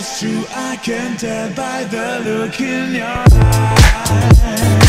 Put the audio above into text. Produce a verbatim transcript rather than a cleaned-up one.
it's true, I can tell by the look in your eyes.